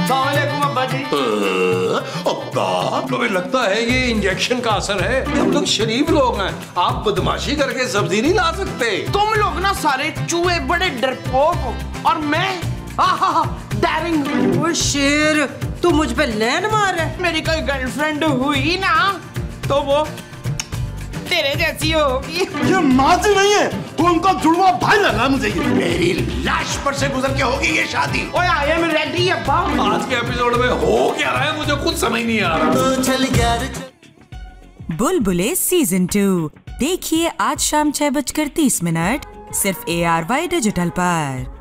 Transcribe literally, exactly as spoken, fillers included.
अस्सलाम वालेकुम अब्बा जी। अब्बा, तुम्हें लगता है ये इंजेक्शन का असर है? हम लोग शरीफ लोग हैं, आप बदमाशी करके सब्जी नहीं ला सकते। तुम लोग ना सारे चूहे बड़े डरपोक हो और मैं डेयरिंग। वो शेर, तू मुझ पे लैन मार है। मेरी कोई गर्लफ्रेंड हुई ना तो वो तेरे जैसी होगी। ये माजी नहीं है, तो उनका जुड़वा भाई लगा मुझे। ये मेरी लाश पर से गुजर के होगी ये शादी। ओए आई एम रेडी अब्बा। आज के एपिसोड में हो क्या रहा है मुझे खुद समझ नहीं आ रहा। बुलबुले सीजन टू देखिए आज शाम छह बजकर तीस मिनट सिर्फ ए आर वाई डिजिटल पर।